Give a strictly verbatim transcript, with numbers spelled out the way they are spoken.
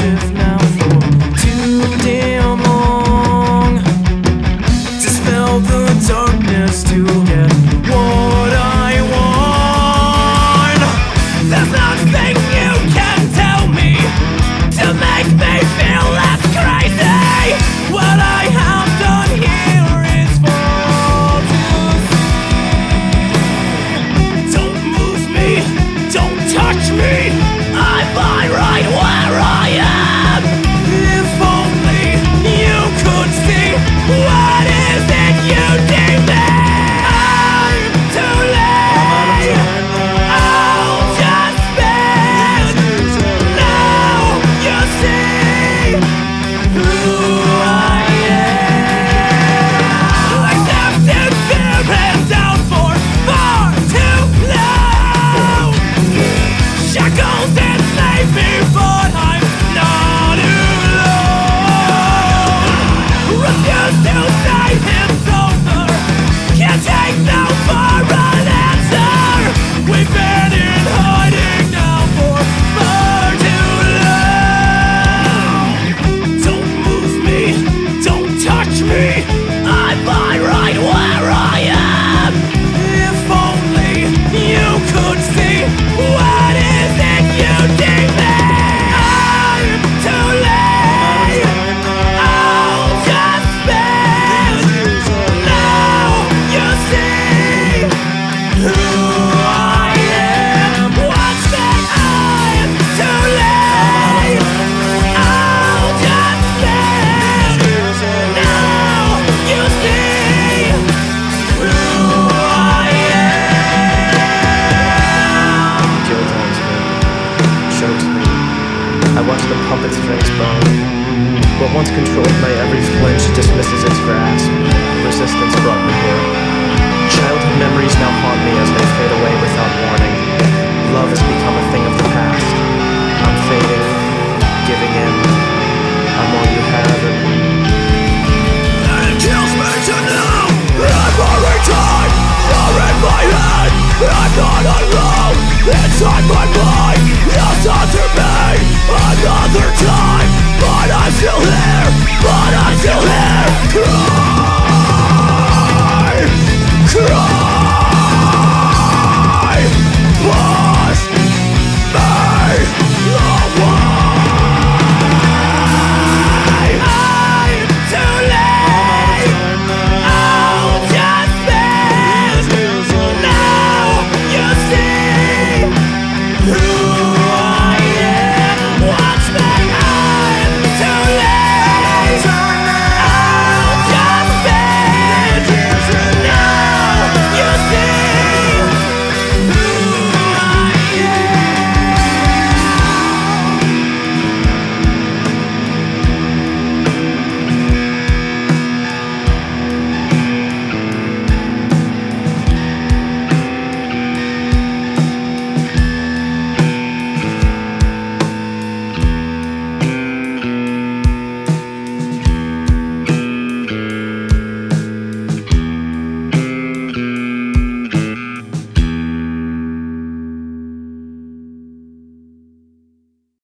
shift now for too damn long. Dispel the darkness to get what I want. There's nothing you can tell me to make me feel less crazy. What I have done here is fall to see. Don't move me, don't touch me, I'm fine right where I am. If only you could see what is it you deem me. I'm too late, I'll just spin. Now you see who I am. Accepted fear and down for far too long. Shackles enslave me, but I'm not alone. Refuse to say it's over, can't take no for an answer. We've been in hiding now for far too long. Don't move me, don't touch me, I'm fine right where I am. If only you could see what is it you deem me. I'm too late, I'll just spin. Now you see who I am. Watch that I'm too late, I'll just spin. Now you see who I am. Guilt owns me, chokes me. I watch the puppet strings bone. What once controlled my every flinch dismisses its grasp. Resistance brought me here. Childhood memories now haunt me as they fade away without warning. Love has become a thing of the past. I'm fading